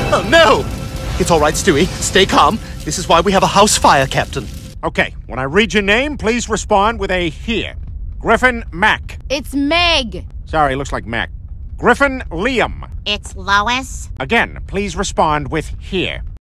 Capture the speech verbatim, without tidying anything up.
Oh, no! It's all right, Stewie. Stay calm. This is why we have a house fire, Captain. Okay, when I read your name, please respond with a here. Griffin Mac. It's Meg. Sorry, looks like Mac. Griffin Liam. It's Lois. Again, please respond with here.